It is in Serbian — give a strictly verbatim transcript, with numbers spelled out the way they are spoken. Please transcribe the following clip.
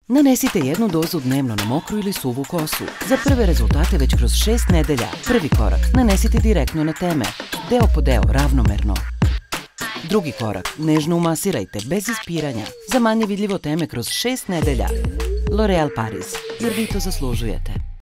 Nanesite jednu dozu dnevno na mokru ili suvu kosu. Za prve rezultate već kroz šest nedelja. Prvi korak, nanesite direktno na teme, deo po deo, ravnomerno. Drugi korak, nežno umasirajte, bez ispiranja. Za manje vidljivo teme kroz šest nedelja. L'Oréal Paris, jer vi to zaslužujete.